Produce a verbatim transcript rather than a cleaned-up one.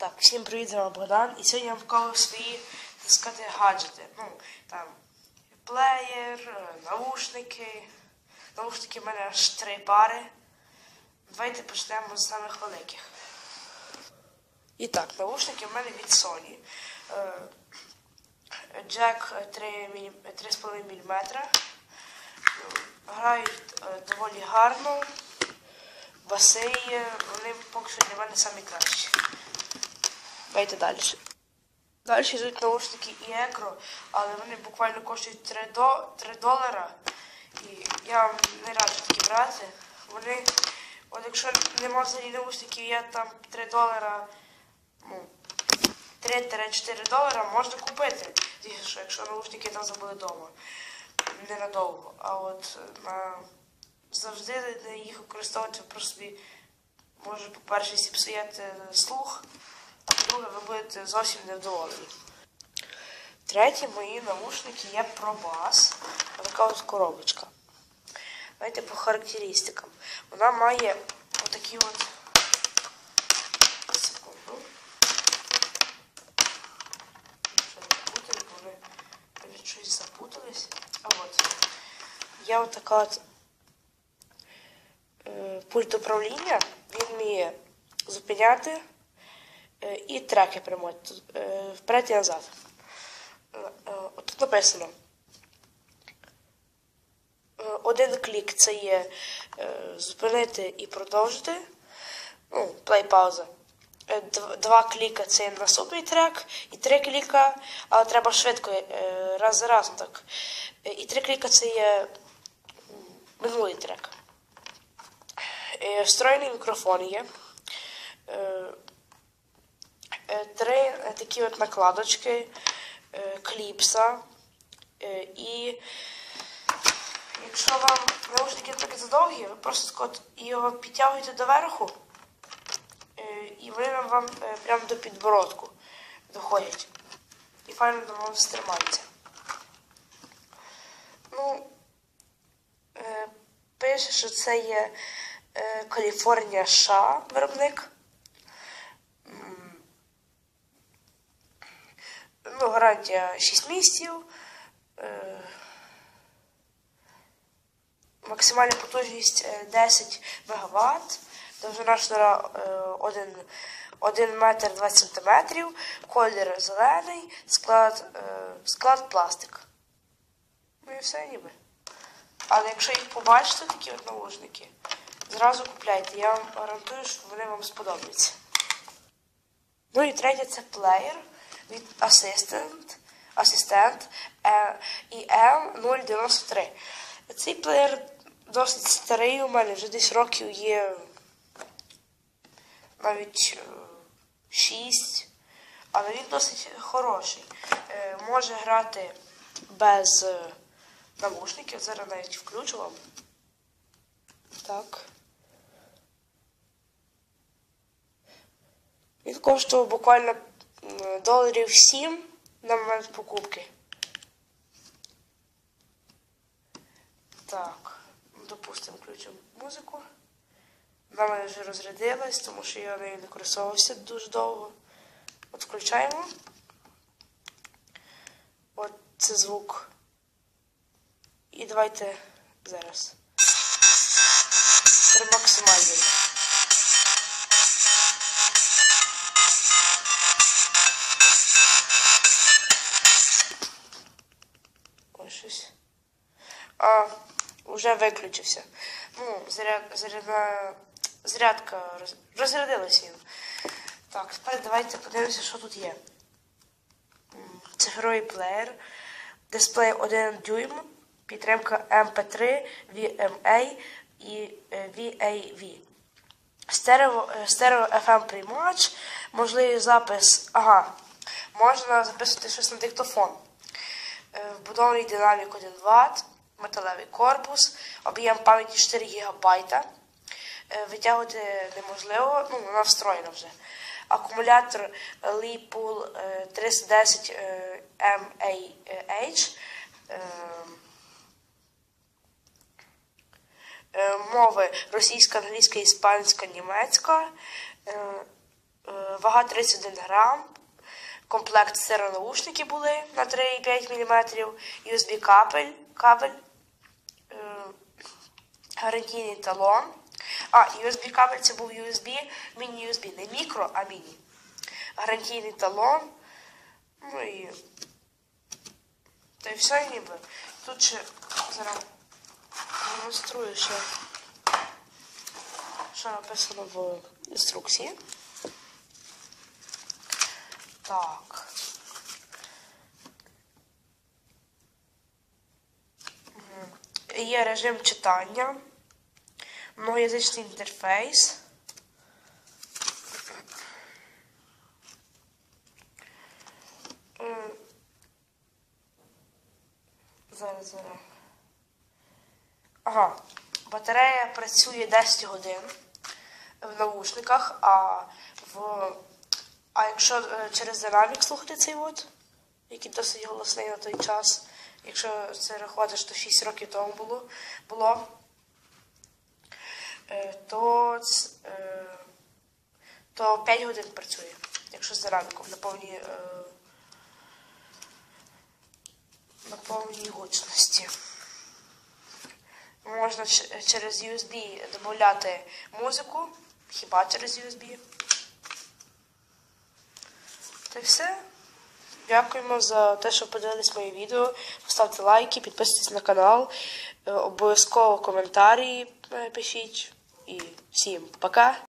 Так, всім привіт, з вами Богдан. І сьогодні я вам покажу свої, так сказати, гаджети. Ну, там, плеєр, наушники. Наушники в мене аж три пари. Давайте почнемо з самих великих. І так, наушники в мене від Sony. Джек три з половиною міліметра. Грають доволі гарно. Баси є, вони поки що для мене самі кращі. Давайте далі. Далі йдуть наушники Ігро, але вони буквально коштують три долара. І я вам не раджу такі брати. Вони, от якщо нема взагалі наушників, є там три долара, ну, три-чотири долара можна купити. Звісно, якщо наушники там забули вдома. Ненадовго. А от на... завжди їх використовувати просто собі може, по-перше, зіпсуєте слух, а по-друге, ви будете зовсім невдоволені. Третє, мої наушники є ProBass. Така ось коробочка. Давайте по характеристикам. Вона має отакі от... Секунду. Що не запутали, бо вони щось запутались. А от. Є отака от пульт управління, він вміє зупиняти і треки приймати вперед і назад. Тут написано: один клік це є зупинити і продовжити, ну, плей-пауза. Два кліка це є наступний трек, і три кліка, але треба швидко, раз за разом так. І три кліка це є минулий трек. Встроєний мікрофон є. Три такі от накладочки, кліпса. І якщо вам наушники трохи задовгі, ви просто його підтягуєте доверху, і вони вам прямо до підбородку доходять. І файно до вас тримаються. Ну, пише, що це є Каліфорнія США виробник. Ну, гарантія шість місяців. Максимальна потужність десять мегаватт. Довжина шнура один метр двадцять сантиметрів. Колір зелений. Склад, склад пластик. Ну і все ніби. Але якщо їх побачите, такі от наушники, зразу купляйте, я вам гарантую, що вони вам сподобаються. Ну і третє, це плеєр від Assistant, Assistant і ем нуль дев'яносто три. Цей плеєр досить старий у мене, вже десь років є навіть шість, але він досить хороший. Може грати без навушників, зараз навіть включу вам. Так. Він коштував буквально доларів сім на момент покупки. Так, допустимо, включимо музику. Вона мене вже розрядилась, тому що я нею не користувався дуже довго. От включаємо. От це звук. І давайте зараз. При максимальній. Ось щось. А, вже виключився. Ну, заряд, зарядна, зарядка роз, розрядилася їм. Так, тепер давайте подивимося, що тут є. Цифровий плеєр, дисплей один дюйм, підтримка ем пі три, ві ем ей і ві ей ві. Стерео, стерео еф ем приймач, можливий запис, ага, можна записувати щось на диктофон. Вбудований динамік один ватт, металевий корпус, об'єм пам'яті чотири гігабайта. Витягувати неможливо, ну, вона встроєна вже. Акумулятор Li-Pool триста десять ем ей ейч. Мови російська, англійська, іспанська, німецька. вага тридцять один грам, комплект стереонаушники були на три і п'ять міліметрів, ю ес бі кабель, кабель, гарантійний талон. А, ю ес бі кабель це був ю ес бі, міні-ю ес бі, не мікро, а міні. Гарантійний талон. Ну і... Та й все ніби. Тут ще зараз демонструю ще, що написано в інструкції. Так. Є режим читання, многоязичний інтерфейс. Зараз, зараз. Ага, батарея працює десять годин в наушниках, а в... А якщо е, через динамік слухати цей от, який досить голосний на той час, якщо це рахувати, що шість років тому було, було е, то, е, то п'ять годин працює, якщо з динаміком на повній, е, на повній гучності. Можна через ю ес бі додати музику, хіба через ю ес бі. Та й все. Дякуємо за те, що подивились моє відео. Поставте лайки, підписуйтесь на канал, обов'язково коментарі пишіть. І всім пока!